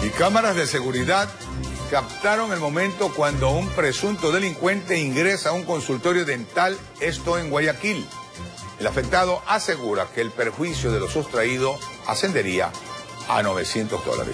Y cámaras de seguridad captaron el momento cuando un presunto delincuente ingresa a un consultorio dental, esto en Guayaquil. El afectado asegura que el perjuicio de lo sustraído ascendería a $900.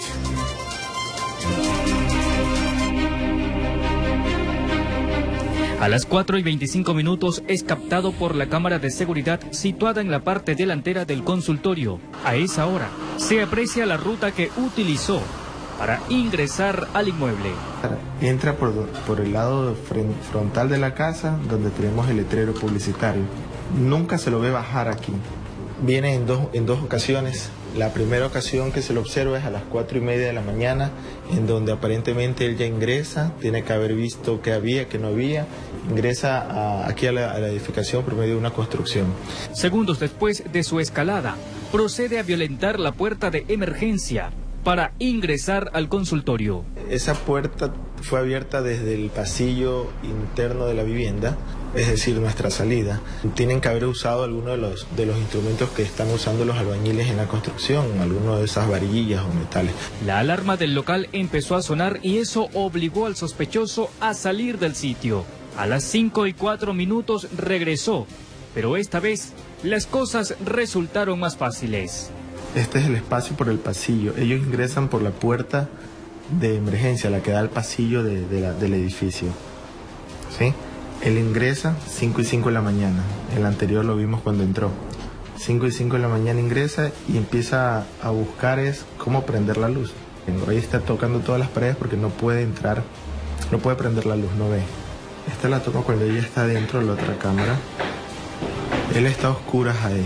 A las 4:25 es captado por la cámara de seguridad situada en la parte delantera del consultorio. A esa hora se aprecia la ruta que utilizó para ingresar al inmueble. Entra por el lado frontal de la casa, donde tenemos el letrero publicitario. Nunca se lo ve bajar aquí. Viene en dos ocasiones. La primera ocasión que se lo observa es a las 4:30 de la mañana, en donde aparentemente él ya ingresa, tiene que haber visto que había, que no había, ingresa aquí a la edificación por medio de una construcción. Segundos después de su escalada, procede a violentar la puerta de emergencia para ingresar al consultorio. Esa puerta fue abierta desde el pasillo interno de la vivienda, es decir, nuestra salida. Tienen que haber usado alguno de los instrumentos que están usando los albañiles en la construcción, alguno de esas varillas o metales. La alarma del local empezó a sonar y eso obligó al sospechoso a salir del sitio. A las 5:04 regresó, pero esta vez las cosas resultaron más fáciles. Este es el espacio por el pasillo. Ellos ingresan por la puerta de emergencia, la que da al pasillo del edificio. ¿Sí? Él ingresa 5:05 de la mañana. El anterior lo vimos cuando entró. 5:05 de la mañana ingresa y empieza a buscar cómo prender la luz. Ahí está tocando todas las paredes porque no puede entrar, no puede prender la luz, no ve. Esta la toma cuando ella está dentro de la otra cámara. Él está a oscuras ahí.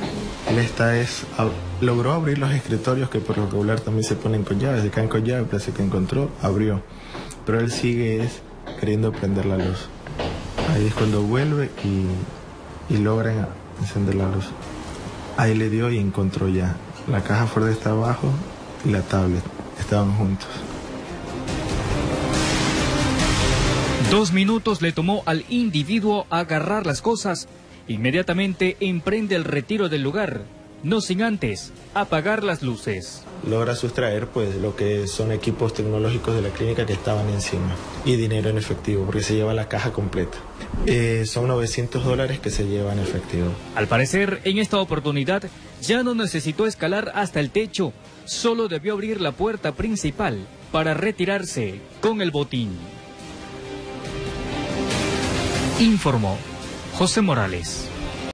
Logró abrir los escritorios que por lo regular también se ponen con llaves, se caen con llave, parece que encontró, abrió. Pero él sigue queriendo prender la luz. Ahí es cuando vuelve y logran encender la luz. Ahí le dio y encontró ya. La caja fuerte está abajo y la tablet estaban juntos. 2 minutos le tomó al individuo agarrar las cosas. Inmediatamente emprende el retiro del lugar, no sin antes apagar las luces. Logra sustraer pues lo que son equipos tecnológicos de la clínica que estaban encima y dinero en efectivo porque se lleva la caja completa. Son $900 que se lleva en efectivo. Al parecer, en esta oportunidad ya no necesitó escalar hasta el techo, solo debió abrir la puerta principal para retirarse con el botín. Informó José Morales.